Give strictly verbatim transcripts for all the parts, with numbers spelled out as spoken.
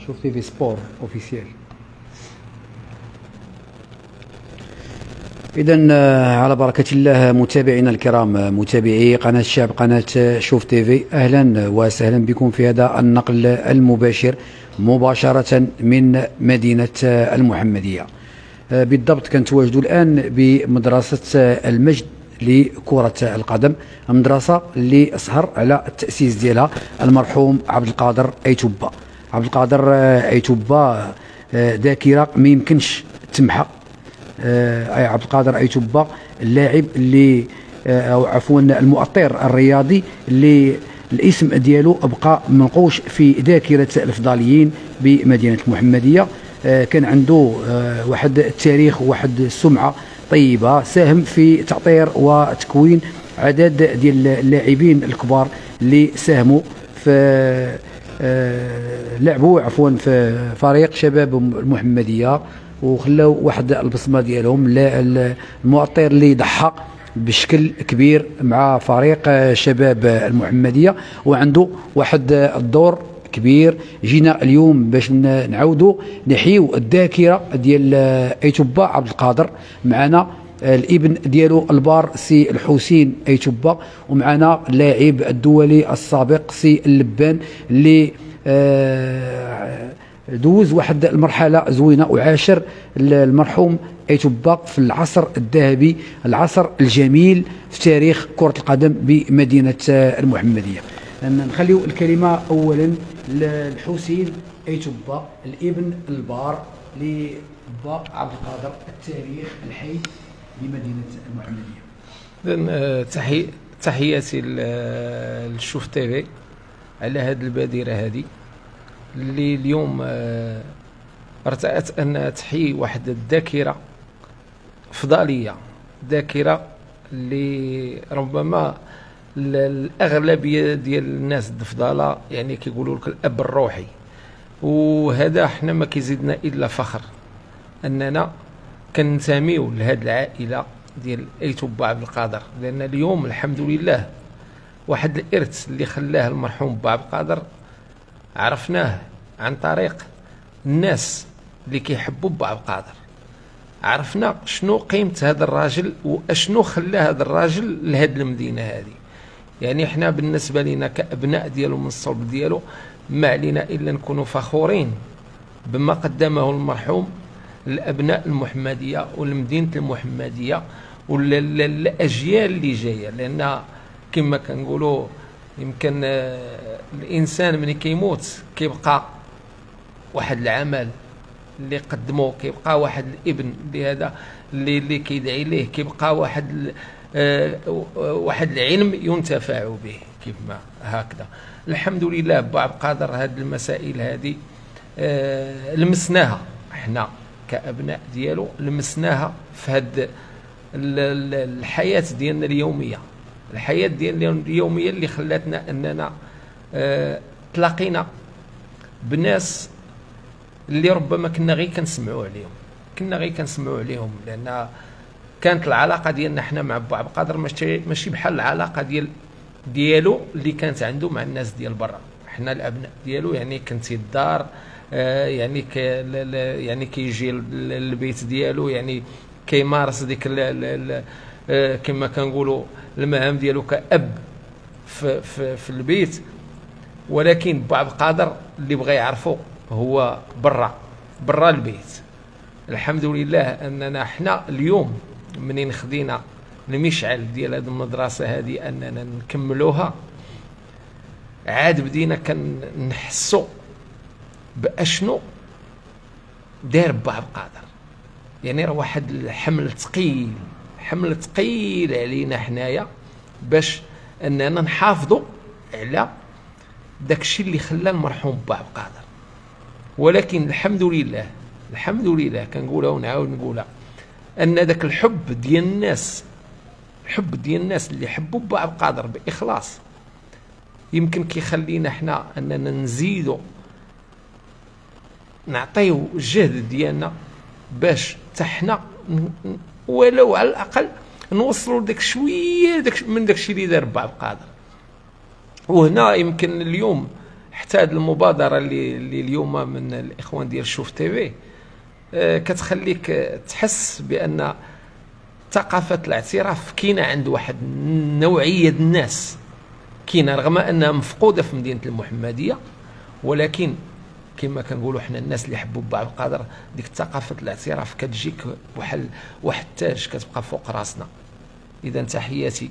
شوف تي في سبور اوفيسيال. إذن على بركة الله متابعينا الكرام، متابعي قناة الشعب، قناة شوف تي في، أهلا وسهلا بكم في هذا النقل المباشر مباشرة من مدينة المحمدية. بالضبط كنتواجدوا الآن بمدرسة المجد لكرة القدم، مدرسة اللي سهر على التأسيس ديالها المرحوم عبد القادر أيتوبا. عبد القادر أيتوبا ذاكرة ما يمكنش تمحى. أي عبد القادر أيتوبا اللاعب اللي أو عفوا المؤطر الرياضي اللي الاسم ديالو بقى منقوش في ذاكرة الفضاليين بمدينة المحمدية. كان عنده واحد التاريخ وواحد السمعة طيبة، ساهم في تأطير وتكوين عدد ديال اللاعبين الكبار اللي ساهموا في لعبوا عفوا في فريق شباب المحمدية وخلاو واحد البصمه ديالهم. المؤطر اللي ضحى بشكل كبير مع فريق شباب المحمديه وعنده واحد الدور كبير. جينا اليوم باش نعاودوا نحيو الذاكره ديال أيتوبا عبد القادر. معنا الابن ديالو البار سي الحسين أيتوبا، ومعنا اللاعب الدولي السابق سي اللبان اللي آه دوز واحد المرحله زوينه وعاشر المرحوم أيتوبا في العصر الذهبي، العصر الجميل في تاريخ كره القدم بمدينه المحمديه. نخليو الكلمه اولا للحسين أيتوبا الابن البار لبا عبد القادر، التاريخ الحي بمدينه المحمديه. اذن تحي تحياتي للشوف تي في على هذه البادره هذه اللي اليوم ارتأت أنها تحيي واحد الذاكرة فضالية، ذاكرة اللي ربما الأغلبية ديال الناس الفضالة يعني كيقولوا لك الأب الروحي، وهذا احنا ما كيزيدنا إلا فخر أننا كننتميو لهذه العائلة ديال أيتوبا عبد القادر، لأن اليوم الحمد لله واحد الإرث اللي خلاه المرحوم با عبد القادر عرفناه عن طريق الناس اللي كيحبوا با عبد القادر. عرفنا شنو قيمة هذا الراجل واشنو خلى هذا الراجل لهذه المدينة هذه. يعني احنا بالنسبة لنا كأبناء ديالو من الصلب ديالو ما علينا إلا نكونوا فخورين بما قدمه المرحوم للأبناء المحمدية ولمدينة المحمدية وللأجيال اللي جاية، لأن كما كنقولوا يمكن الانسان ملي كيموت كيبقى واحد العمل اللي قدموه، كيبقى واحد الابن اللي هذا اللي اللي كيدعي ليه، كيبقى واحد آه واحد العلم ينتفع به كيف ما هكذا. الحمد لله با عبد القادر هذه المسائل هذه آه لمسناها احنا كابناء ديالو، لمسناها في هذه الحياه ديالنا اليوميه، الحياة ديالنا اليومية اللي خلاتنا أننا اه تلاقينا بناس اللي ربما كنا غير كنسمعوا عليهم كنا غير كنسمعوا عليهم لأن كانت العلاقة ديالنا حنا مع با عبد القادر ماشي ماشي بحال العلاقة ديال ديالو اللي كانت عنده مع الناس ديال برا. حنا الأبناء ديالو يعني كنت الدار اه يعني ك يعني كيجي البيت ديالو، يعني كيمارس ديك اه كما كنقولوا المهام ديالو كأب في, في, في البيت. ولكن با عبد القادر اللي بغى يعرفه هو برا برا البيت. الحمد لله اننا حنا اليوم منين خدينا المشعل ديال هذه المدرسه هذه اننا نكملوها، عاد بدينا كنحسوا باشنو دار با عبد القادر. يعني راه واحد الحمل ثقيل حمل ثقيل علينا حنايا باش اننا نحافظوا على داكشي اللي خلى المرحوم با عبد القادر. ولكن الحمد لله الحمد لله كنقولها ونعاود نقولها ان داك الحب ديال الناس الحب ديال الناس اللي حبوا با عبد القادر باخلاص يمكن كيخلينا حنا اننا نزيدوا نعطيو الجهد ديالنا باش حتى حنا ولو على الاقل نوصلوا داك شويه داك من داك الشيء اللي دار با عبد القادر. وهنا يمكن اليوم حتى هذه المبادره اللي, اللي اليوم من الاخوان ديال شوف تيفي آه كتخليك تحس بان ثقافه الاعتراف كاينه عند واحد نوعيه الناس، كاينه رغم انها مفقوده في مدينه المحمديه، ولكن كما كنقولوا حنا الناس اللي حبوا ببعض القدر ديك ثقافه الاعتراف كتجيك بحال واحد التاج كتبقى فوق راسنا. اذا تحياتي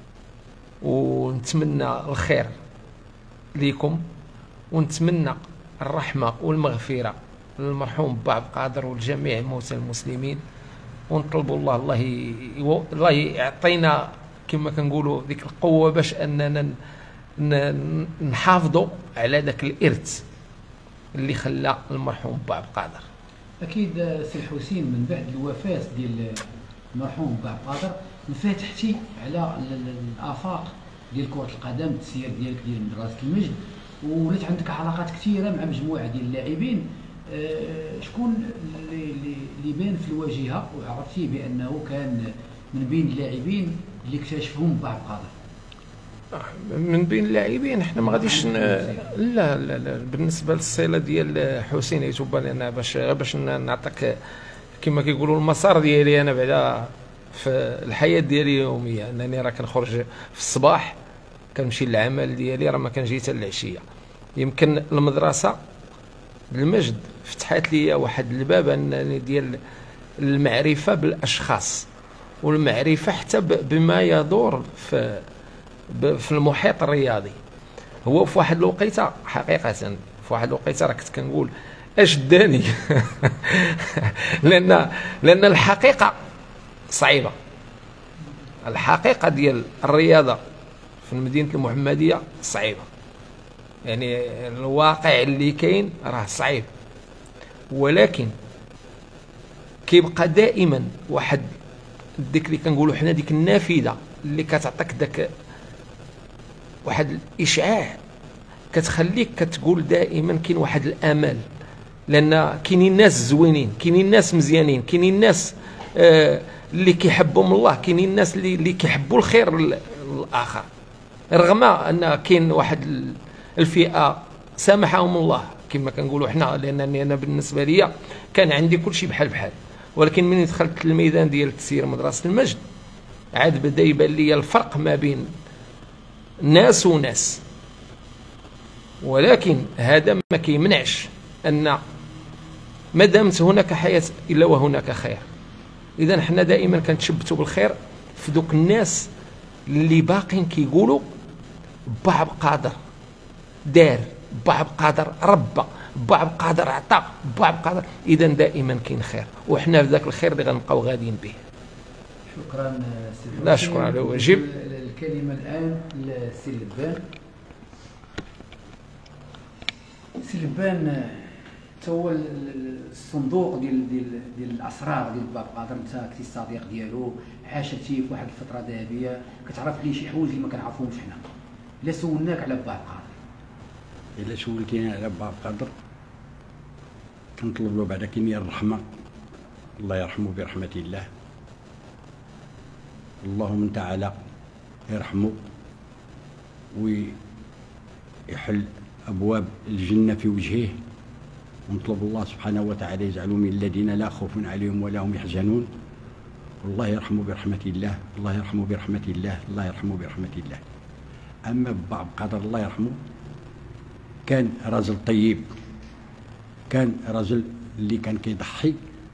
ونتمنى الخير ليكم، ونتمنى الرحمه والمغفره للمرحوم بابا قادر ولجميع موتى المسلمين، ونطلبوا الله الله ي... الله يعطينا كما كنقولوا ديك القوه باش اننا ن... نحافظوا على ذاك الارث اللي خلى المرحوم بابا قادر. اكيد سي الحسين، من بعد الوفاه ديال المرحوم بابا قادر انفتحتي على الافاق ديال كره القدم، التسيير ديالك ديال مدرسه المجد، ولات عندك علاقات كثيره مع مجموعه ديال اللاعبين. أه شكون اللي اللي بان في الواجهه وعرفتي بانه كان من بين اللاعبين اللي اكتشفهم بابا قادر؟ من بين اللاعبين احنا ما غاديش ن... لا, لا لا بالنسبه للصله ديال حسين يتوبا لنا باش باش نعطيك كما كيقولوا المسار ديالي انا بعدا في الحياه ديالي اليوميه، انني راه كنخرج في الصباح كنمشي للعمل ديالي، راه ما كنجي حتى العشيه. يمكن المدرسه المجد فتحت لي واحد الباب انني ديال المعرفه بالاشخاص والمعرفه حتى بما يدور في في المحيط الرياضي. هو في واحد الوقيته حقيقه في واحد الوقيته راه كنت كنقول اش داني لان لان الحقيقه صعيبه، الحقيقه ديال الرياضه في مدينه المحمديه صعيبه، يعني الواقع اللي كاين راه صعيب، ولكن كيبقى دائما واحد ديك اللي كنقولوا حنا ديك النافذه اللي كتعطيك داك واحد الاشعاع كتخليك كتقول دائما كاين واحد الامل، لان كاينين ناس زوينين، كاينين ناس مزيانين، كاينين ناس آه اللي كيحبهم الله، كاينين الناس اللي اللي كيحبوا الخير للاخر، رغم ان كاين واحد الفئه سامحهم الله كما كنقولوا حنا، لانني انا بالنسبه لي كان عندي كل شيء بحال بحال، ولكن من دخلت الميدان ديال تسيير مدرسه المجد عاد بدا يبان لي الفرق ما بين ناس وناس، ولكن هذا ما كيمنعش ان ما دامت هناك حياه الا وهناك خير. اذا حنا دائما كنتشبتوا بالخير في دوك الناس اللي باقين كيقولوا بابا قادر دار، بابا قادر ربى، بابا قادر عطى، بابا قادر. اذا دائما كاين خير، وحنا في ذاك الخير اللي غنبقاو غاديين به. شكرا سي. لا شكرا على واجب. الكلمه الان لسي لبان. سي لبان، تا هو الصندوق ديال ديال ديال الاسرار ديال بابا قادر، انت كنتي الصديق ديالو، عاشتي في واحد الفتره ذهبيه، كتعرف ليه شي حوايج اللي ما كنعرفوهمش حنا. الا سولناك على بابا قادر، الا سولتيني على بابا قادر كنطلب له بعدا كمية الرحمه، الله يرحمه برحمه الله، اللهم تعالى يرحمه ويحل ابواب الجنه في وجهه، ونطلب الله سبحانه وتعالى يجعله من الذين لا خوف عليهم ولا هم يحزنون، والله يرحمه برحمه الله، الله يرحمه برحمه الله، الله يرحمه برحمه الله. اما بابا قادر الله يرحمه كان رجل طيب، كان رجل اللي كان كيضحي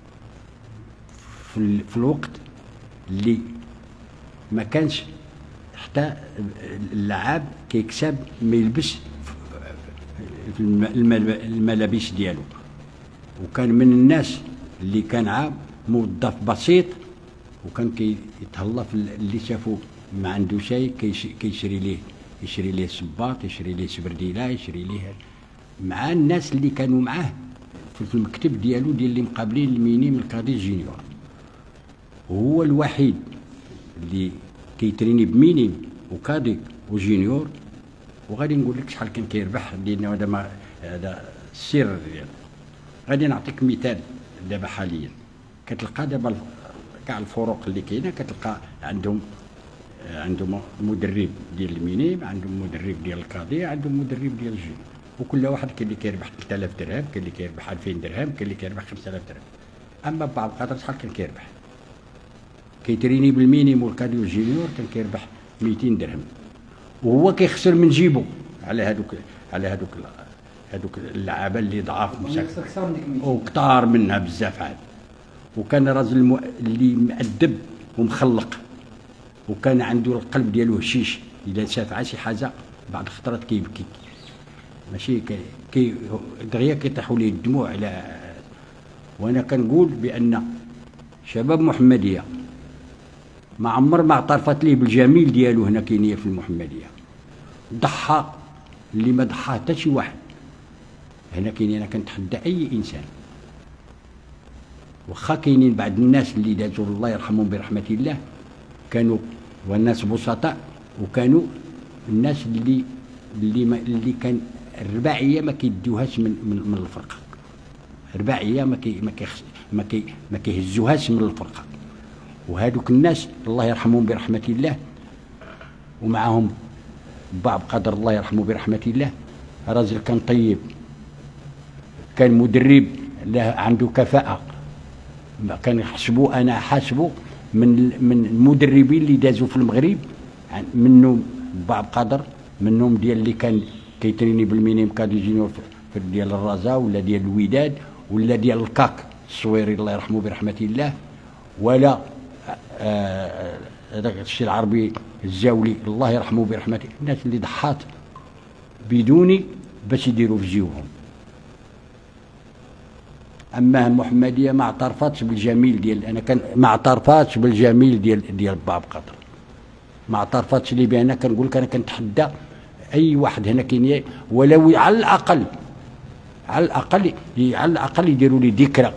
في, في الوقت اللي ما كانش حتى اللعاب كيكسب ما يلبس في الملابس ديالو، وكان من الناس اللي كان عام موظف بسيط، وكان كيتهلا في اللي شافو ما عنده شيء كيشري ليه، يشري ليه صباط، يشري ليه سبرديله، يشري ليه مع الناس اللي كانوا معاه في المكتب ديالو ديال اللي مقابلين الميني من القاضي الجونيور. هو الوحيد اللي كيتريني بميني وكادي وجونيور، وغادي نقول لك شحال كان كيربح، لان هذا ما هذا السر ديالو. غادي نعطيك مثال دابا حاليا، كتلقى دابا كاع الفروق اللي كاينه كتلقى عندهم عندهم مدرب ديال الميني، عندهم مدرب ديال القضيه، عندهم مدرب ديال الجيم. وكل واحد كاين اللي كيربح ثلاثة آلاف درهم، كاين اللي كيربح ألفين درهم، كاين اللي كيربح خمسة آلاف درهم. اما بعض القدر شحال كان كيربح؟ كيتريني بالمينيموم والكاديو جينيور كان كيربح مئتين درهم، وهو كيخسر من جيبو على هذوك على هذوك هذوك اللعابه اللي ضعاف وكثار منها بزاف عاد. وكان راجل الم... اللي مؤدب ومخلق، وكان عنده القلب ديالو هشيش، اذا شاف شي حاجه بعض الخطرات كيبكي، ماشي كي, كي... دغيا كيطيحوا ليه الدموع على. وانا كنقول بان شباب محمديه ما عمر ما اعترفت ليه بالجميل ديالو هنا كاينيه في المحمديه، ضحى اللي ما ضحى حتى شي واحد هنا كاينين. انا كنتحدى اي انسان، واخا كاينين بعض الناس اللي دازوا الله يرحمهم برحمه الله كانوا والناس بسطاء، وكانوا الناس اللي اللي ما اللي كان الرباعيه ما كيديوهاش من من, من الفرقه، الرباعيه ما كي ما كيخس ما كي ما كيهزوهاش من الفرقه. وهذوك الناس الله يرحمهم برحمه الله، ومعهم باب قدر الله يرحمه برحمه الله، راجل كان طيب، كان مدرب له عنده كفاءه، كان يحسبوا انا حاسبه من من المدربين اللي دازوا في المغرب، منهم باب قدر، منهم ديال اللي كان كيتريني بالمينيم كادو جينيور في ديال الرزا ولا ديال الوداد ولا ديال الكاك الصويري الله يرحمه برحمه الله، ولا هذاك آه الشيء العربي الزاولي الله يرحمه برحمته. الناس اللي ضحات بدوني باش يديروا في جيوبهم. اما المحمديه ما اعترفتش بالجميل ديال، انا كان ما اعترفتش بالجميل ديال ديال باب قدر، ما اعترفتش لي. بان كنقول لك انا كنتحدى اي واحد هنا كاين ولو على الاقل على الاقل على الاقل يديروا لي ذكرى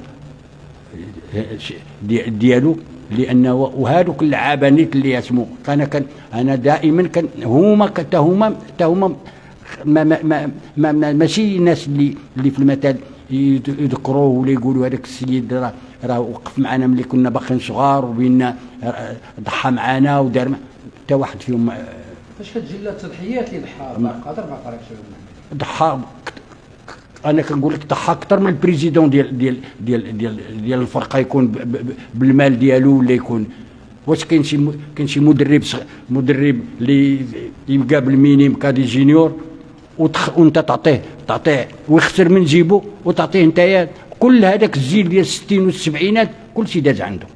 ديالو، لانه وهذوك اللعابانيت اللي اسمو انا كان انا دائما كان هما حتى هما حتى هما ما ما ما ما ما ماشي الناس اللي اللي في المثل يذكروه ولا يقولوا هذاك السيد راه راه وقف معنا ملي كنا باقيين صغار وبينا ضحى معنا ودار حتى واحد فيهم. فاش كتجي التضحيات اللي ضحى باب قدر مع طريق شباب المحمديه؟ ضحى انا كنقول لك ضحى اكثر من البريزيدون ديال ديال ديال ديال ديال الفرقه، يكون بالمال ديالو ولا يكون. واش كاين شي كاين شي مدرب مدرب اللي يبقى بالمينيم كادي جينيور وانت تعطيه تعطيه ويخسر من جيبو وتعطيه نتايا كل هذاك الجيل ديال الستين والسبعينات كل شيء داز عنده،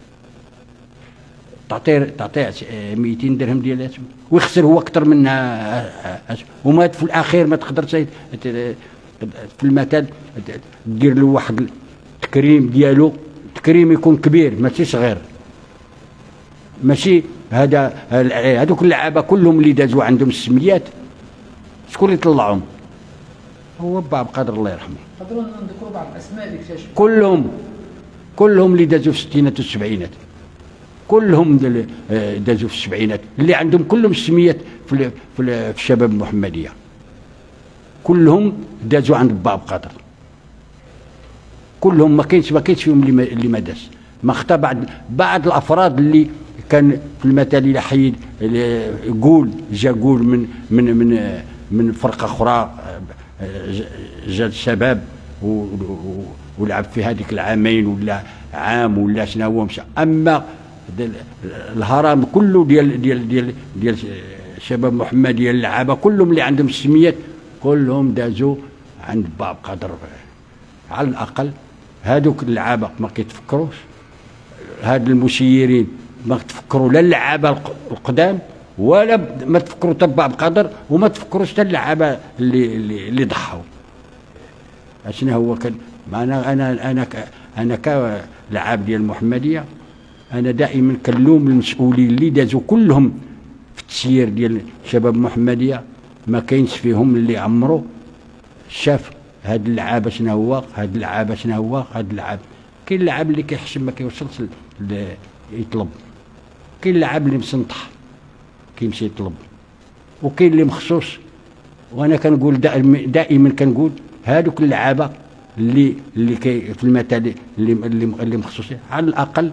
تعطيه تعطيه مئتين درهم ديال ويخسر هو اكثر منها، وما في الاخير ما تقدرش في المثل دير له واحد التكريم ديالو، التكريم يكون كبير ماشي صغير. ماشي هذا هذوك اللعابه كلهم اللي دازوا عندهم السميات شكون اللي طلعهم؟ هو باب قدر الله يرحمه. نقدروا نذكروا بعض الاسماء اللي اكتشفوا كلهم كلهم اللي دازوا في الستينات والسبعينات، كلهم دازوا في السبعينات اللي عندهم كلهم السميات في في الشباب المحمديه، كلهم دازوا عند باب قدر، كلهم ما كاينش ما كاينش فيهم اللي ما اللي ما داز. ما خطا بعد بعض الافراد اللي كان في المثل الى حيد قول جا قول من من من من فرقه اخرى جا الشباب ولعب في هذيك العامين ولا عام ولا شنو هو مشى. اما الهرم كله ديال ديال ديال ديال شباب محمديه اللعابه كلهم اللي عندهم السميات كلهم دازوا عند باب قدر. على الاقل هذوك اللعابه ما كيتفكروش، هاد المسيرين ما تفكروا لا اللعابه القدام ولا ما تفكروا تبع بقدر، وما تفكروش حتى اللعابه اللي اللي, اللي ضحوا. اشنو هو كان انا انا انا انا كلاعب ديال المحمديه انا دائما كنلوم المسؤولين اللي دازوا كلهم في التسيير ديال شباب المحمديه، ما كاينش فيهم اللي عمرو شاف هاد اللعابه شنو هو هاد اللعابه شنو هو هاد اللعاب. كاين اللعاب اللي كيحشم ما كيوصلش يطلب، كاين اللعاب اللي مسنطح كيمشي يطلب، وكاين اللي مخصوص. وانا كنقول دائما, دائما كنقول هذوك اللعابه اللي اللي كي في المثل اللي اللي اللي مخصوصين على الاقل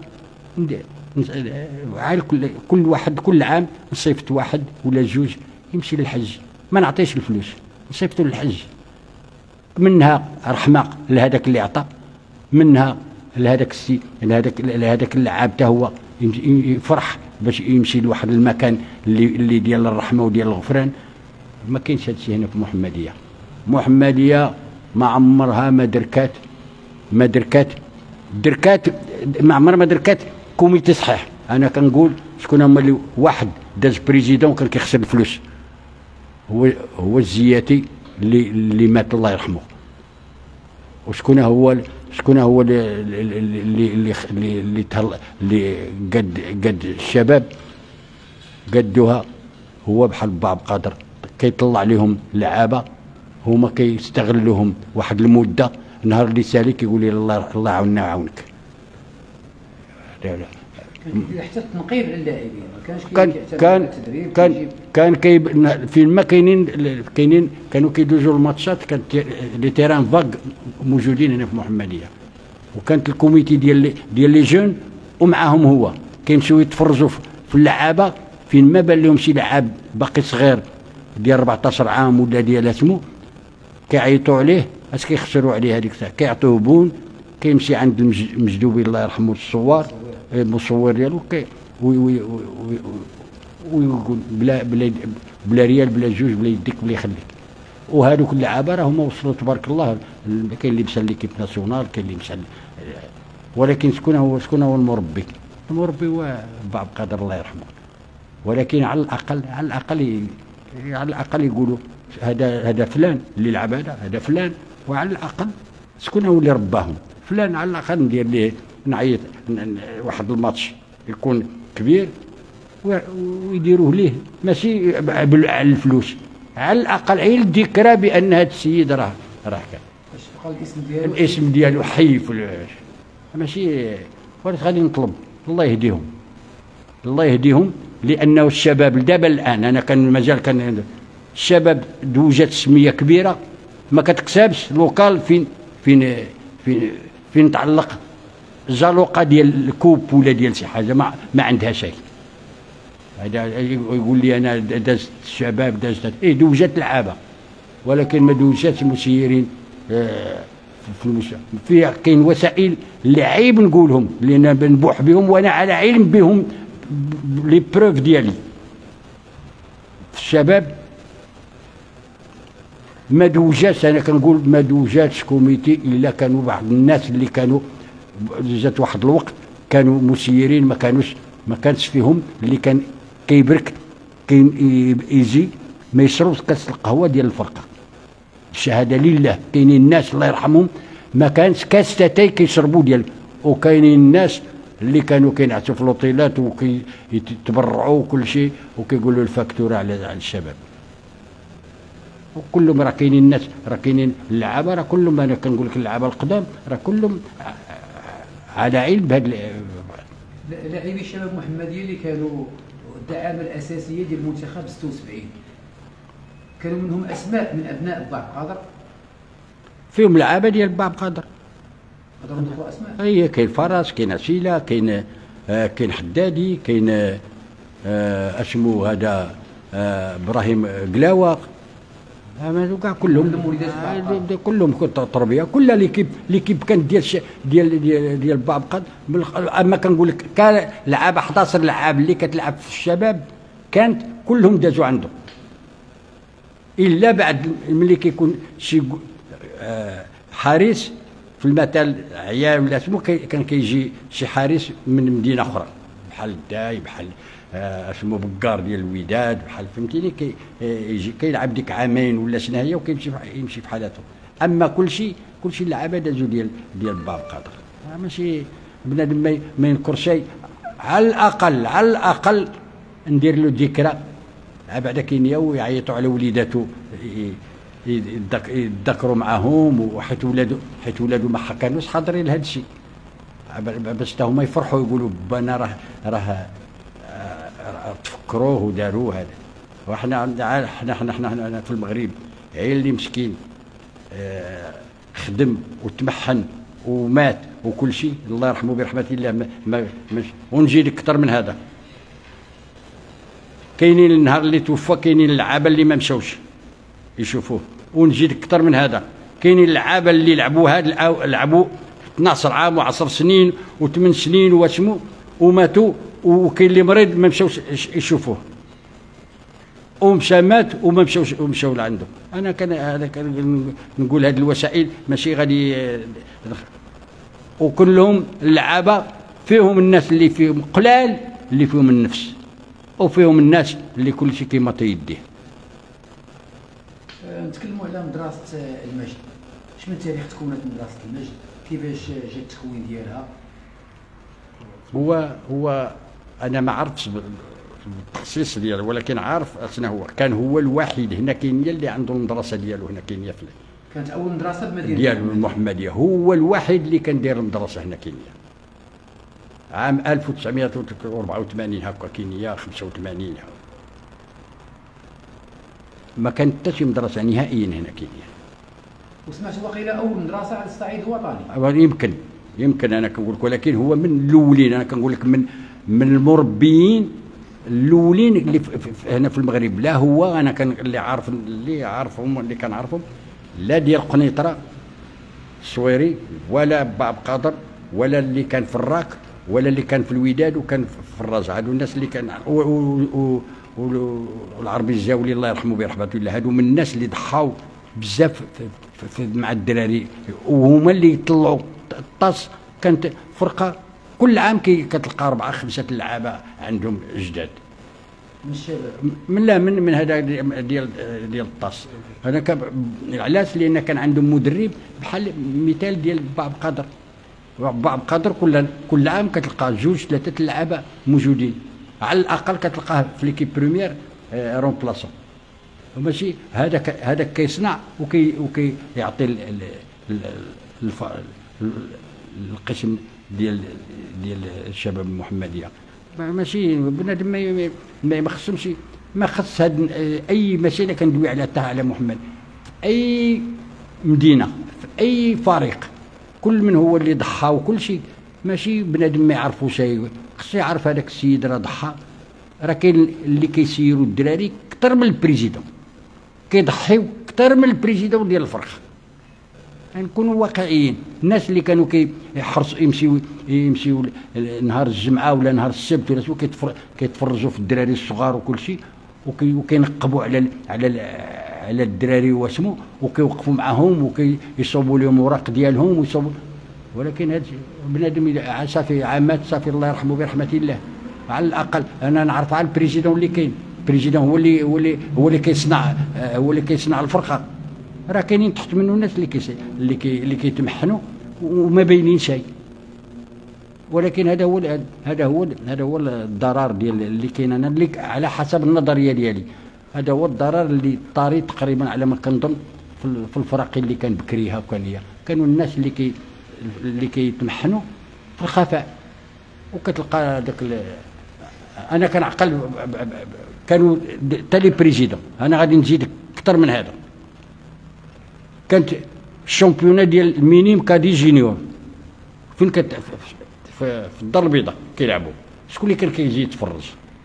على كل كل واحد كل عام نصيفط واحد ولا جوج يمشي للحج، ما نعطيش الفلوس نصيفطو للحج منها رحمه لهذاك اللي عطى، منها لهذاك السي لهذاك لهذاك اللعاب حتى هو يفرح باش يمشي لواحد المكان اللي اللي ديال الرحمه وديال الغفران. ما كاينش هادشي هنا في محمديه. محمديه ما عمرها ما دركات ما دركات دركات ما عمرها ما دركات كوميتي صحيح. انا كنقول شكون هما اللي واحد داز بريزيدون كان كيخسر الفلوس، هو هو الزياتي اللي اللي مات الله يرحمه. وشكون هو شكون هو اللي اللي اللي اللي اللي, اللي قد قد الشباب قدوها، هو بحال باب قادر كيطلع لهم لعابه، هما كيستغلوهم واحد المده، نهار اللي سالي كيقول لي الله الله يعاوننا ويعاونك. لا لا حتى التنقيب على اللاعبين ما كانش كان كان كان كان كي فين ما كاينين كاينين كانوا كيدوزوا الماتشات، كان لي تيران فاغ موجودين هنا في محمديه، وكانت الكوميتي ديال ديال لي جون ومعاهم هو كيمشيو يتفرجوا في اللعابه فين ما بان لهم شي لعاب باقي صغير ديال أربعطاش عام ولا ديال اسمو، كيعيطوا عليه اش كيخسروا عليه هذيك الساعه، كيعطوه بون، كيمشي عند المجدوبي الله يرحمه الصوار المصور ديالو ويقول بلا بلا بلا ريال بلا جوج بلا يديك بلا يخليك. وهذوك اللعابه راهم وصلوا تبارك الله، كاين اللي مشى ليكيب ناسيونال، كاين اللي مشى، ولكن شكون هو شكون هو المربي؟ المربي هو باب قادر الله يرحمه. ولكن على الاقل على الاقل على الاقل يقولوا هذا هذا فلان اللي لعب هذا هذا فلان، وعلى الاقل شكون هو اللي رباهم؟ فلان. على الاقل ندير ليه نعيط واحد الماتش يكون كبير ويديروه ليه، ماشي بالفلوس، على الاقل عيل الذكرى بان هذا السيد راه راه كان الاسم ديالو الاسم ديالو حي في ماشي. ولكن غادي نطلب الله يهديهم الله يهديهم، لانه الشباب دابا الان انا كان المجال كان الشباب دوجات سميه كبيره ما كتكسبش لوكال فين فين فين فين تعلق جالوقه ديال الكوب ولا ديال شي حاجه ما, ما عندها شيء. هذا يقول لي انا دازت الشباب دازت ايه دوجات لعابه، ولكن ما دوجاتش مسيرين آه في المسا فيها كاين وسائل اللي عيب نقولهم لان بنبوح بهم وانا على علم بهم لي بروف ديالي. في الشباب ما دوجاتش، انا كنقول ما دوجاتش كوميتي الا كانوا بعض الناس اللي كانوا جات واحد الوقت كانوا مسيرين، ما كانوش ما كانش فيهم اللي كان كيبرك كاين يجي ما يشربش كاس القهوه ديال الفرقه. الشهاده لله كاينين الناس الله يرحمهم ما كانش كاس تاتاي كيشربوا ديال، وكاينين الناس اللي كانوا كينعسوا في الاوتيلات وكيتبرعوا وكل شيء وكيقولوا الفاكتوره على الشباب. وكلهم راه كاينين الناس راه كاينين اللعابه راه كلهم، انا كنقول لك اللعابه القدام راه كلهم على علم بهذا. لاعبي الشباب المحمديه اللي كانوا الدعامه الاساسيه ديال المنتخب ستة وسبعين كانوا منهم اسماء من ابناء باب قادر، فيهم لعابه ديال باب قادر. نقدروا نذكروا اسماء؟ اي كاين فراس، كاين اسيله، كاين آه كاين حدادي، كاين آه اسمو هذا آه ابراهيم قلاوه، هذو كاع كلهم كلهم تربيه كلها ليكيب ليكيب كانت ديال ديال ديال ديال باب قادر. اما كنقول لك كان لعابه احد عشر لعاب اللي كتلعب في الشباب كانت كلهم دازوا عنده، الا بعد ملي كيكون شي آه حارس في المثل عيال ولا اسمو كان كيجي شي حارس من مدينه اخرى بحال الداي بحال آه اسمو بكار ديال الوداد بحال فهمتيني كي يجي كيلعب ديك عامين ولا سنايه وكيمشي يمشي في حالاته. اما كل شيء كل شيء اللعابه دازوا ديال ديال باب قادر، ماشي بنادم ما ينكر شيء. على الاقل على الاقل ندير له ذكرى بعدا كينيا ويعيطوا على وليداتو يتذكروا معاهم، وحيت ولادو حيت ولادو ما كانوش حاضرين لهذا الشيء باش حتى هما يفرحوا يقولوا بانا راه راه تفكروه وداروه هذا. وحنا حنا حنا حنا في المغرب عيل اللي مسكين خدم وتمحن ومات وكل شيء الله يرحمه برحمه الله ما, ما, ما ونجي لك اكثر من هذا. كاينين النهار اللي توفى كاينين اللعابه اللي ما مشاوش يشوفوه، ونجي لك اكثر من هذا كاينين اللعابه اللي لعبوا هاد لعبوا اثناش عام وعشر سنين وثمان سنين واسمو وماتوا، وكاين اللي مريض ما مشاوش يشوفوه ومشى مات وما مشاوش ومشاو لعندهم. انا كان هذا نقول هذه الوسائل ماشي غادي، وكلهم اللعابه فيهم الناس اللي فيهم قلال اللي فيهم النفس، وفيهم الناس اللي كل شيء كيما تيديه. نتكلموا على مدرسه المجد. شنو تاريخ تكونت مدرسه المجد؟ كيفاش جا التكوين ديالها؟ هو هو انا ما عرفتش التخصيص ديالو، ولكن عارف اشنا هو كان هو الوحيد هنا كاينيه اللي عنده المدرسه ديالو هنا كاينيه في كانت اول مدرسه بمدينه ديالو المحمديه. هو الوحيد اللي كان داير المدرسه هنا كاينيه عام ألف وتسعمائة وأربعة وثمانين هكا كاينيه خمسة وثمانين. ما كانت حتى شي مدرسه نهائيا هنا كاينيه. وسمعت واقيلا اول مدرسه على الصعيد الوطني. يمكن يمكن انا كنقول لك، ولكن هو من الاولين. انا كنقول لك من من المربيين الاولين اللي هنا في المغرب. لا هو انا كان اللي عارف اللي عارفهم اللي كنعرفهم لا ديال قنيطره الصويري ولا باب قادر ولا اللي كان في الراك ولا اللي كان في الوداد وكان في الرازع. هادو الناس اللي كان والعربي الزاولي الله يرحمه برحمه الله، هادو من الناس اللي ضحاو بزاف مع الدراري، وهما اللي يطلعوا الطاس. كانت فرقه كل عام كي كتلقى اربعه خمسه لعابه عندهم جداد من الشباب، من لا من من هذا ديال ديال الطاس. هذا كان علاش؟ لان كان عندهم مدرب بحال مثال ديال باب قادر. باب قادر كل كل عام كتلقى جوج ثلاثه اللعابه موجودين على الاقل، كتلقاه في ليكيب بريمير رومبلاسون. وماشي هذاك هذاك كيصنع وكي وكي يعطي القسم ديال ديال الشباب المحمديه. ماشي بنادم ما ما خصهمش ما خص هاد اي مساله كندوي على تاع على محمد. اي مدينه في اي فريق كل من هو اللي ضحى وكل شيء، ماشي بنادم ما يعرفوا شيء. خصو يعرف هذاك السيد راه ضحى. راه كاين اللي كيسيروا الدراري كثر من البريزيدون، كيضحيو كثر من البريزيدون ديال الفرقه. نكونوا واقعيين. الناس اللي كانوا كيحرصوا يمشيو يمشيو نهار الجمعه ولا نهار السبت ولا شو كيتفرجوا في الدراري الصغار وكل شيء، وكينقبوا على على على الدراري واسمو، وكيوقفوا معاهم وكيصوبوا لهم اوراق ديالهم ويصوبوا. ولكن هذا بنادم صافي عامات صافي الله يرحمه برحمه الله. على الاقل انا نعرف على البريزيدون اللي كاين. البريزيدون هو اللي هو اللي هو اللي كيصنع هو اللي كيصنع الفرقه. راه كاينين تحت منه الناس اللي كي اللي كي اللي كيتمحنوا وما باينين شيء. ولكن هذا هو هذا هو هذا هو الضرر ديال اللي كاين. انا اللي على حسب النظريه ديالي هذا هو الضرر اللي طاري تقريبا على ما كنظن في الفرق اللي كان بكريها وكان كانوا الناس اللي كي اللي كيتمحنوا في الخفاء. وكتلقى داك انا كنعقل كانوا تالي بريزيدون. انا غادي نزيد اكثر من هذا. كانت الشامبيونا ديال المينيم كادي جينيور فين كت في الدار البيضاء كيلعبوا. شكون اللي كان كيجي يتفرج؟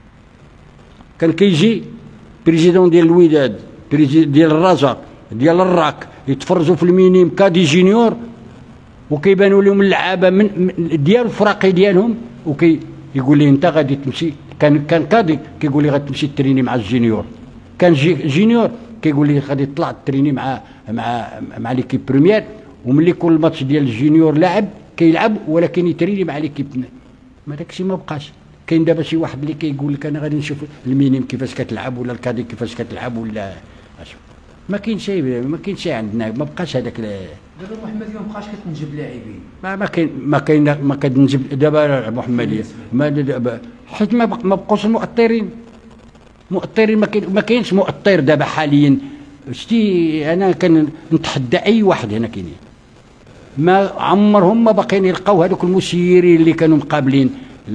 كان كيجي بريزيدون ديال الوداد، بريزيدون ديال الرزاق، ديال الراك، يتفرجوا في المينيم كادي جينيور، وكيبانوا لهم اللعابه من ديال الفراقي ديالهم، وكي يقول لي انت غادي تمشي. كان كان كادي كيقول لي غتمشي تريني مع الجينيور. كان جي جينيور كيقول لي غادي تطلع تريني مع مع مع ليكيب بريمير. وملي كل ماتش ديال الجينيور لاعب كيلعب ولكن يتريني مع ليكيب. ما داكشي ما بقاش. كاين دابا شي واحد اللي كيقول لك انا غادي نشوف المينيم كيفاش كتلعب ولا الكادي كيفاش كتلعب ولا اشوف. ما كاين شيء ما كاين شيء عندنا. ما بقاش هذاك. دابا المحمديه ما بقاش كتنجب لاعبين. ما ما كاين ما كاين ما كتنجب دابا المحمديه. ما دابا حيت ما ما بقوش المؤطرين. مؤطرين ما كاين ما كاينش مؤطر دابا حاليا. شتي انا كنتحدى اي واحد هنا كاينين ما عمرهم ما باقيين يلقاو هذوك المسيرين اللي كانوا مقابلين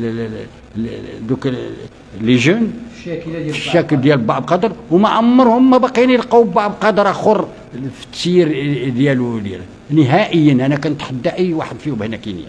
دوك لي جون في الشكل ديال باب قدر، وما عمرهم ما باقيين يلقاو باب قدر اخر في التسيير ديالو ديال نهائيا. انا كنتحدى اي واحد فيهم هنا كاينين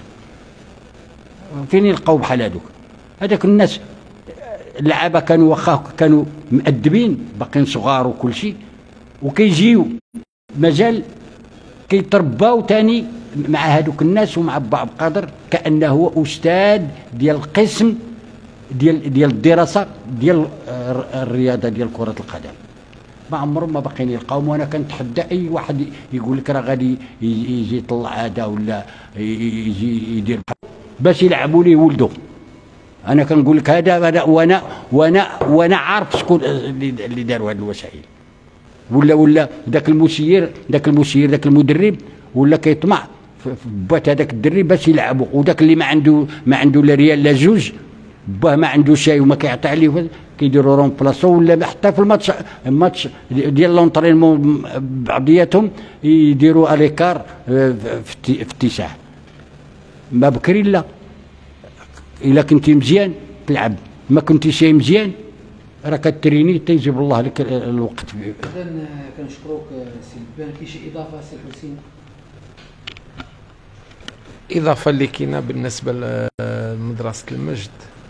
فين يلقاو بحال هذوك. هذاك الناس اللعابه كانوا واخا كانوا مؤدبين باقيين صغار وكل شيء، وكيجيو مازال كيترباو تاني مع هذوك الناس ومع با عبد القادر كانه هو استاذ ديال القسم ديال ديال الدراسه ديال الرياضه ديال كره القدم. ما عمرهم ما باقيين يلقاوهم، وانا كنتحدى اي واحد يقول لك راه غادي يجي يطلع هذا ولا يجي يدير باش يلعبوا ليه ولده. انا كنقول لك هذا هذا وانا وانا وانا عارف شكون اللي داروا هذه الوسائل. ولا ولا ذاك المسير ذاك المسير ذاك المدرب ولا كيطمع في بات هذاك الدري باش يلعبوا، وذاك اللي ما عنده ما عنده لا ريال لا زوج باه ما عنده شيء وما كيعطي عليه كيديروا رون بلاصو. ولا حتى في الماتش الماتش ديال لونطرينمون بعضياتهم يديروا اليكار في اتساع. ما بكري لا، الا كنتي مزيان تلعب، ما كنتي شي مزيان راه كتريني تيجيب الله لك الوقت. اذا كنشكروك سي البان. كاين شي اضافه سي حسين؟ اضافه اللي كاينه بالنسبه لمدرسه المجد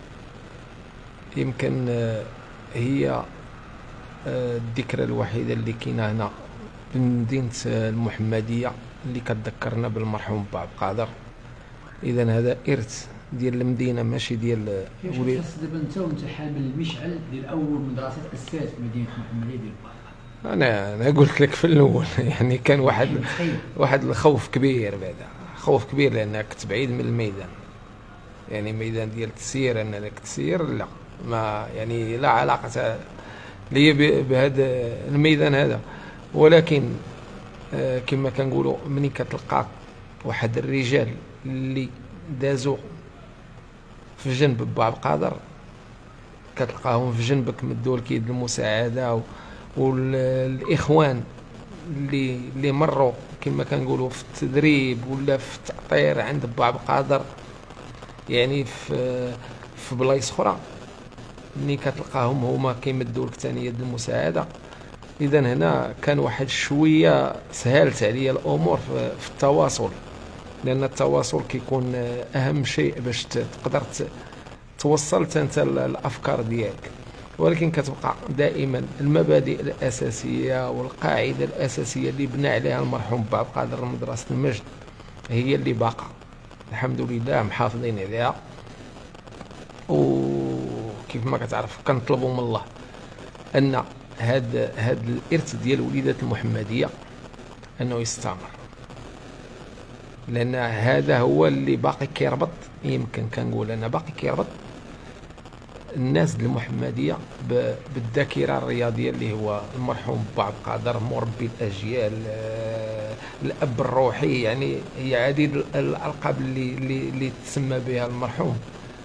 يمكن هي الذكرى الوحيده اللي كاينه هنا بمدينه المحمديه اللي كتذكرنا بالمرحوم با عبد القادر. اذا هذا ارث ديال المدينه ماشي ديال ولي. خاص دابا انت وانت حامل المشعل ديال اول مدرسه تاسست في مدينه المحمديه ديال با. انا انا قلت لك في الاول يعني كان واحد واحد الخوف كبير، بعدا خوف كبير لان كنت بعيد من الميدان، يعني ميدان ديال التسيير انك تسير لا ما يعني لا علاقه لي بهذا الميدان هذا. ولكن آه كما كنقولوا ملي كتلقى واحد الرجال اللي دازوا في جنب با عبد القادر كتلقاهم في جنبك مدوا لك يد المساعده، والاخوان اللي اللي مروا كما كنقولوا في التدريب ولا في التأطير عند با عبد القادر يعني في في بلايص اخرى ملي كتلقاهم هما كيمدوا لك ثاني يد المساعده. اذا هنا كان واحد شويه سهلت عليا الامور في التواصل، لان التواصل كيكون اهم شيء باش تقدر توصل انت الافكار ديالك. ولكن كتبقى دائما المبادئ الاساسيه والقاعده الاساسيه اللي بنى عليها المرحوم با عبد القادر مدرسه المجد هي اللي باقا الحمد لله محافظين عليها. وكيف ما كتعرف كنطلبوا من الله ان هذا هذا الارث ديال وليدات المحمديه انه يستمر، لان هذا هو اللي باقي كيربط. يمكن كنقول انا باقي كيربط الناس المحمديه بالذاكره الرياضيه اللي هو المرحوم با عبد القادر مربي الاجيال، الاب الروحي. يعني هي عديد الالقاب اللي اللي, اللي تسمى بها المرحوم.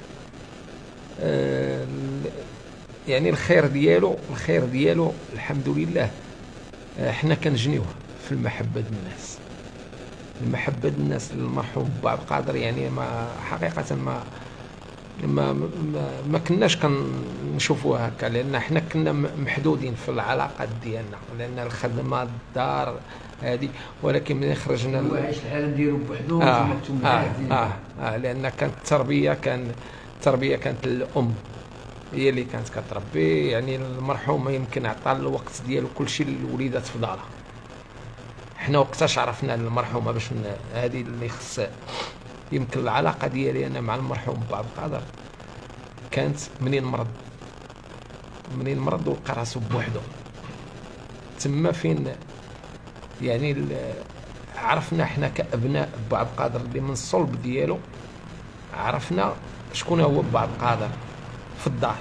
يعني الخير ديالو الخير ديالو الحمد لله احنا كنجنيوه في المحبه الناس، المحبه الناس للمرحوم با عبد القادر. يعني ما حقيقه ما ما ما, ما كناش كنشوفوها هكا، لان احنا كنا محدودين في العلاقات ديالنا، لان الخدمه الدار هذه. ولكن ملي خرجنا هو عايش العالم ديالو بوحدو آه آه, آه, آه, اه لان كانت التربيه كان التربيه كانت الام هي اللي كانت كتربي. يعني المرحوم يمكن عطى الوقت ديالو كلشي للوليدات في دارها. حنا وقتاش عرفنا المرحومه باش هذه اللي خص. يمكن العلاقه ديالي انا مع المرحوم با عبد القادر كانت منين مرض منين مرض ولقى راسو بوحدو تما فين. يعني عرفنا حنا كابناء با عبد القادر اللي من الصلب ديالو عرفنا شكون هو با عبد القادر في الدار.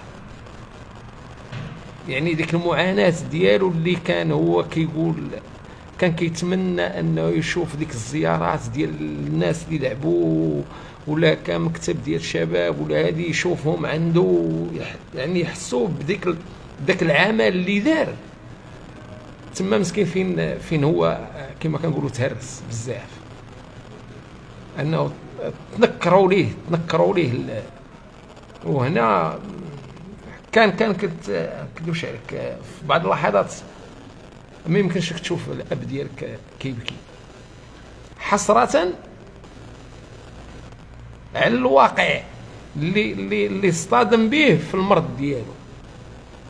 يعني ديك المعاناه ديالو اللي كان هو كيقول كان كيتمنى انه يشوف ديك الزيارات ديال الناس اللي لعبوا ولا كان مكتب ديال الشباب ولا هذه يشوفهم عنده، يعني يحسوا بديك داك العمل اللي دار تما. مسكين فين فين هو كما كنقولوا تهرس بزاف، انه تنكروا ليه تنكروا ليه. وهنا كان كان كنت كنمشي عليك في بعض اللحظات ما يمكنش تشوف الاب ديالك كيبكي حسرة على الواقع اللي اللي اللي اصطدم به في المرض ديالو.